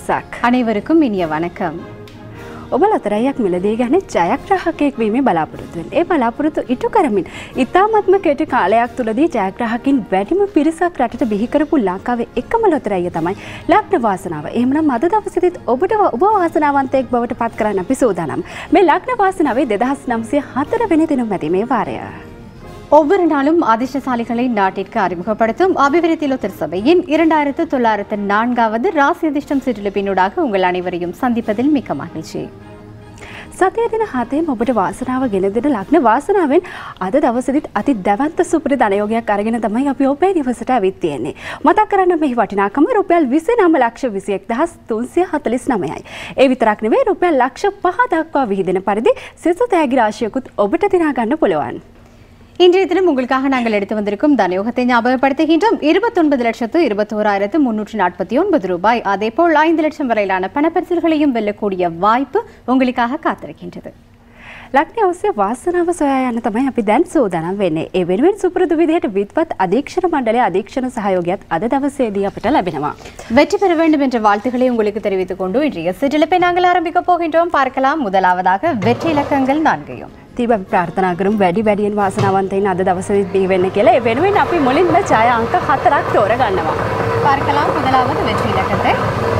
දවසක්. අනේවරකුම් ඉනිය වනකම්. ඔබ ලතරයක් මිලදී ගන්න ජයග්‍රාහකයෙක් වීමේ බලාපොරොත්තු වෙන. ඒ බලාපොරොත්තු ඉටු කරමින් ඉතාමත්ම කෙටි කාලයක් තුලදී ජයග්‍රාහකින් වැඩිම පිරිසක් රටට බිහි කරපු ලංකාවේ එකම ලොතරැය තමයි ලග්න වාසනාව. එහෙමනම් අද දවසේදීත් ඔබට ඔබ වාසනාවන්තයෙක් බවට පත් කරන්න අපි සූදානම්. මේ ලග්න වාසනාවේ 2904 වෙනි දින මැදිමේ වාරය. ஒவ்வொரு நாளும் அதிர்ஷ்டசாலிகளை நாட்டிற்கு அறிமுகப்படுத்தும் அபிவிருத்தி லொத்தர் சபையின் 2904வது ராசி அதிர்ஷ்டம் சிற்றிலிப்பினூடாக உங்கள் அனைவரையும் சந்திப்பதில் மிக்க மகிழ்ச்சி. සතිය දින 7ෙම ඔබට වාසනාව ගෙන දෙන ලග්න වාසනාවෙන් අද දවසේදීත් අති දැවැන්ත සුපිරි ධනයෝගයක් අරගෙන තමයි අපි ඔබේ නිවසට ඇවිත් තියෙන්නේ. මතක් කරන්න මෙහි වටිනාකම රුපියල් 29,21,349යි. ඒ විතරක් නෙවෙයි රුපියල් ලක්ෂ 5 දක්වා විහිදෙන පරිදි සිසු තෑගි රාශියකුත් ඔබට දිනා ගන්න පුළුවන්. இன்றைய தினம் உங்களுக்காக நாங்கள் எடுத்து வந்திருக்கும் தனயோகத்தை ஞாபகப்படுத்துகின்றோம். 29,21,349 ரூபாய். அதேபோல் 5 லட்சம் வரையிலான பணப்பரிசுகளையும் வெல்லக்கூடிய வாய்ப்பு உங்களுக்காக காத்திருக்கின்றது. ලග්නය ඔස්සේ වාසනාව සොයා යන්න තමයි අපි දැන් සූදානම් වෙන්නේ. ඒ වෙනුවෙන් සුපුරුදු විදිහට විද්වත් අධීක්ෂණ මණ්ඩලයේ අධීක්ෂණ සහයෝගයත් අද දවසේදී අපිට ලැබෙනවා. வெற்றி பெற வேண்டும் என்ற வாழ்த்துக்களை உங்களுக்கு தெரிவித்துக் கொண்டு இன்றைய சிற்றிலிப்பை நாங்கள் ஆரம்பிக்க போகின்றோம். பார்க்கலாம். முதலாவதாக வெற்றி இலக்கங்கள் 4. තීව ප්‍රාර්ථනා කරමු වැඩි වැඩියෙන් වාසනාවන්තයින් අද දවසේදී බිහි වෙන්න කියලා. ඒ වෙනුවෙන් අපි මුලින්ම ඡාය අංක 4ක් තෝරගන්නවා. பார்க்கலாம். முதலாவது வெற்றி இலக்கத்தை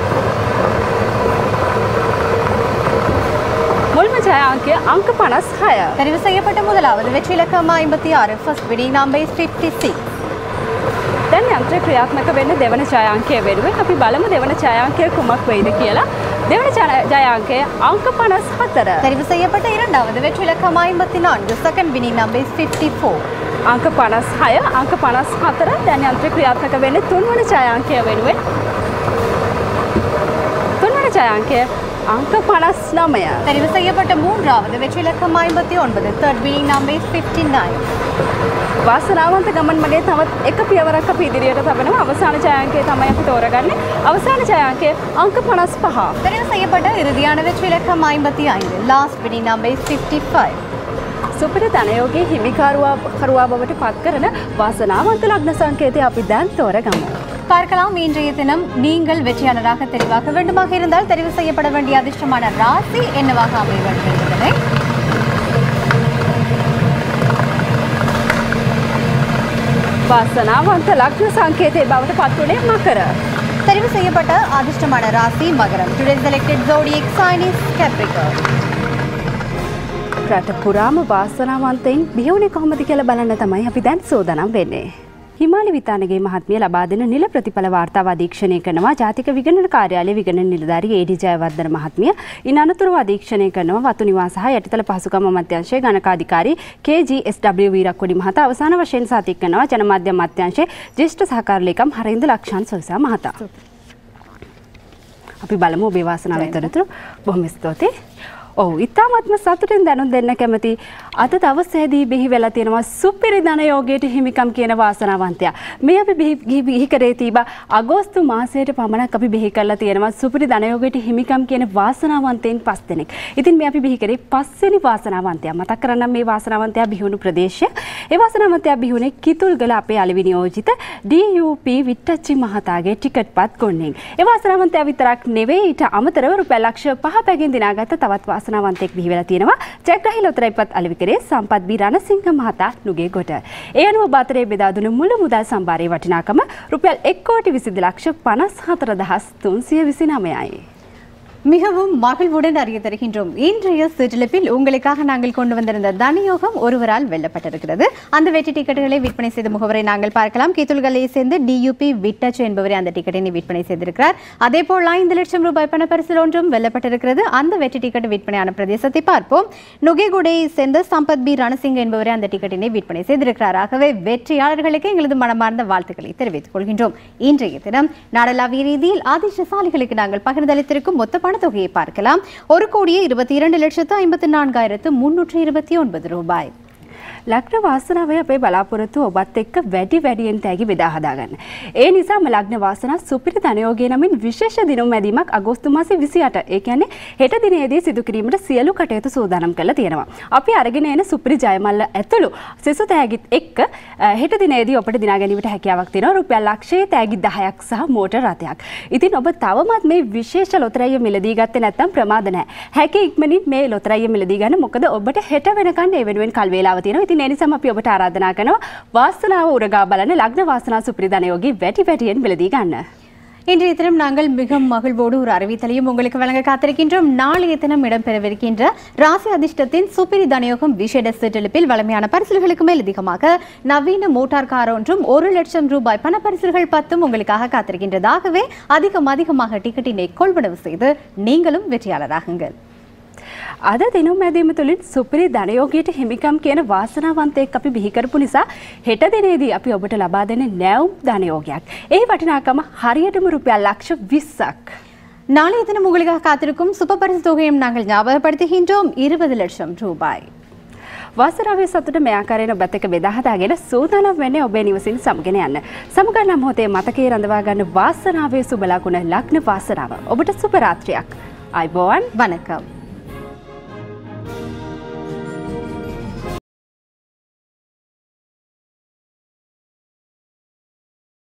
මුල්ම ඡාය අංකය අංක 56. தெரிவு செய்யப்பட்ட முதலாவது வெற்றி இலக்கம் 56. First winning number is 56. දැන් යන්ත්‍රය ක්‍රියාත්මක වෙන්න දෙවන ඡාය අංකය වෙනුවෙන් අපි බලමු දෙවන ඡාය අංකය කුමක් වෙයිද කියලා. දෙවන ඡාය අංකය අංක 54. தெரிவு செய்யப்பட்ட இரண்டாவது வெற்றி இலக்கம் 54. second winning number is 54. අංක 56 අංක 54. දැන් යන්ත්‍රය ක්‍රියාත්මක වෙන්නේ තුන්වන ඡාය අංකය වෙනුවෙන්. තුන්වන ඡාය අංකය අංක 59. தெரிவு செய்யப்பட்ட மூன்றாவது வெற்றி இலக்கம் 59. third winning number is 59. වාසනාවන්ත ගමන් මගේ තවත් එක පියවරක් අපි ඉදිරියට තබනවා. අවසාන ඡාය අංකය තමයි අපි තෝරගන්නේ. අවසාන ඡාය අංකය අංක 55. தெரிவு செய்யப்பட்ட இறுதியான வெற்றி இலக்கம் 55. last winning number is 55. සුපිරි ධනයෝගයේ හිමිකරුවා බවට පත් කරන වාසනාවන්ත ලග්න සංකේතය අපි දැන් තෝරගමු. பார்க்கலாம். இன்றைய தினம் நீங்கள் வெற்றியாளராக தெரிவாக வேண்டுமாக இருந்தால் தெரிவு செய்யப்பட வேண்டிய அதிர்ஷ்டமான ராசி என்னவாக அமைய வேண்டும் என்பதை වාසනාවන්ත ලග්න සංකේතය බවට පත් වුණේ මකර. தெரிவு செய்யப்பட்ட அதிர்ஷ்டமான ராசி மகரம். Today's selected zodiac sign is Capricorn. රට පුරාම වාසනාවන්තයින් බිහිවුනේ කොහොමද කියලා බලන්න තමයි අපි දැන් සූදානම් වෙන්නේ. හිමාලි විතානගේ මහත්මිය ලබා දෙන නිල ප්‍රතිඵල වාර්තාව අධීක්ෂණය කරනවා ජාතික විගණන කාර්යාලයේ විගණන නිලධාරී ඒ.ඩී. ජයවර්ධන මහත්මිය. ඉන් අනතුරුව අධීක්ෂණය කරනවා වතු නිවාස සහ යටිතල පහසුකම් අමාත්‍යාංශයේ ගණකාධිකාරී KGSW වීරක්කොඩි මහතා. අවසාන වශයෙන් සාතික කරනවා ජනමාධ්‍ය අමාත්‍යාංශයේ ජ්‍යෙෂ්ඨ සහකාර ලේකම් හරින්ද ලක්ෂාන් සොයිසා මහතා. අපි බලමු ඔබේ වාසනාව විතරතුරු. බොහොම ස්තුතියි. ඔව් ඉතාමත්ම සතුටින් දැනුම් දෙන්න කැමති අද දවසේදී බිහි වෙලා තියෙනවා සුපිරි ධනයෝගයට හිමිකම් කියන වාසනාවන්තයා. මේ අපි බිහි කරේ තිබා අගෝස්තු මාසයේ පමණක් අපි බිහි කරලා තියෙනවා සුපිරි ධනයෝගයට හිමිකම් කියන වාසනාවන්තයින් 5 දෙනෙක්. ඉතින් මේ අපි බිහි කරේ 5 වෙනි වාසනාවන්තයා. මතක් කරගන්න මේ වාසනාවන්තයා බිහි වුණු ප්‍රදේශය. ඒ වාසනාවන්තයා බිහි වුණේ කිතුල්ගල අපේ අලෙවි නියෝජිත DUP විට්ටච්චි මහතාගේ ටිකට් පත් ගොන්නෙන්. ඒ වාසනාවන්තයා විතරක් නෙවෙයි ඊට අමතරව රුපියල් ලක්ෂ 5 පැකින් දිනාගත්ත තවත් වාසනාවන්තයෙක් බිහි වෙලා තියෙනවා. ජයග්‍රාහී ලොතරැයිපත් අලෙවිකරේ සම්පත් බී රණසිංහ මහතා නුගේගොඩ. ඒ අනුව බාතරේ බෙදා දුන මුළු මුදල් සම්භාරයේ වටිනාකම රුපියල් 1,20,54,329යි. மிகவும் மகிழ்வுடன் அறிய தருகின்றோம். இன்றைய சிற்றிலிப்பில் உங்களுக்காக நாங்கள் கொண்டு வந்திருந்த தனயோகம் ஒருவரால் வெல்லப்பட்டிருக்கிறது. அந்த வெற்றி டிக்கெட்டுகளை விற்பனை செய்த முகவரை நாங்கள் பார்க்கலாம். கீத்துல்களை சேர்ந்து DUP விட்டச்சு என்பவரை அந்த டிக்கெட்டை விற்பனை செய்திருக்கிறார். அதே போல் 5 லட்சம் ரூபாய் பணப்பரிசில் ஒன்றும் வெல்லப்பட்டிருக்கிறது. அந்த வெற்றி டிக்கெட் விற்பனையான பிரதேசத்தை பார்ப்போம். நுகேகுடையை சேர்ந்த சம்பத் பி ரணசிங் என்பவரை அந்த டிக்கெட்டினை விற்பனை செய்திருக்கிறார். ஆகவே வெற்றியாளர்களுக்கு எங்களது மனமார்ந்த வாழ்த்துக்களை தெரிவித்துக் கொள்கின்றோம். இன்றைய தினம் நாடளாவிய ரீதியில் அதிர்ஷ்டசாலிகளுக்கு நாங்கள் பகிர்ந்தளித்திருக்கும் மொத்த பணத்தொகையை பார்க்கலாம். 1,22,54,329 ரூபாய். ලග්න වාසනාවේ අපේ බලාපොරොත්තු ඔබත් එක්ක වැඩියෙන් තෑගි බෙදා හදා ගන්න. ඒ නිසාම ලග්න වාසනා සුපිරි ධනයෝගය නමින් විශේෂ දිනුම් මැදීමක් අගෝස්තු මාසේ 28 ඒ කියන්නේ හෙට දිනේදී සිදු කිරීමට සියලු කටයුතු සූදානම් කරලා තියෙනවා. අපි අරගෙන එන සුපිරි ජයමල්ල ඇතුළු සෙසු තෑගිත් එක්ක හෙට දිනේදී ඔබට දිනා ගැනීමට හැකියාවක් තියෙනවා. රුපියල් ලක්ෂයේ තෑගි 10ක් සහ මෝටර රථයක්. ඉතින් ඔබ තවමත් මේ විශේෂ ලොතරැය මිලදී ගත්තේ නැත්නම් ප්‍රමාද නැහැ. හැකි ඉක්මනින් මේ ලොතරැය මිලදී ගන්න. මොකද ඔබට හෙට වෙනකන් ඒ වෙනුවෙන් කල් වේලාව තියෙනවා. ඉතින් ඒ නිසාම අපි ඔබට ආරාධනා කරනවා வாசனாව උරගා බලන්න ලග්න வாசனா சுப்ரி தனயோகி வெட்டிයෙන් விலதி காண. இன்றைய தினம் நாங்கள் மிக மகிழ்வோடு ஒரு அறிவித்தலையும் உங்களுக்கு வழங்க காத்திருக்கின்றோம். நாளைய தினம் இடம்பெறவிருக்கின்ற ராசி அதிர்ஷ்டத்தின் சுப்பிரி தனயோகம் விசேட சிற்றிலிப்பில் வளமையான பரிசுகளுக்கு மேல் அதிகமாக நவீன மோட்டார் கார் ஒன்றும் 1 லட்சம் ரூபாய் பண பரிசுகள் 10 உங்களுக்காக காத்திருக்கின்றதாகவே அதிகமாக டிக்கெட்டினை கொள்வனவு செய்து நீங்களும் வெற்றியாளராகுங்கள். අද දිනුම් මැදීම තුළින් සුපිරි ධනයෝගයට හිමිකම් කියන වාසනාවන්තයෙක් අපි බිහි කරපු නිසා හෙට දිනේදී අපි ඔබට ලබා දෙන්නේ නැවුම් ධනයෝගයක්. ඒ වටිනාකම හරියටම රුපියල් ලක්ෂ 20ක්. நாளைய தினம் உங்களுக்காக காத்திருக்கும் சுப பரிசு தொகையும் நாங்கள் ஞாபகப்படுத்துகின்றோம் 20 லட்சம் ரூபாய். වාසනාවේ සතුට මේ ආකාරයෙන් ඔබත් එක්ක බෙදා හදාගෙන සූදානම් වෙන්නේ ඔබේ නිවසින් සමගෙන යන්න. සමගන්න මොහොතේ මතකයේ රඳවා ගන්න වාසනාවේ සුබ ලකුණ ලග්න වාසනාව. ඔබට සුබ රාත්‍රියක්. අයබෝවන් වණකම්.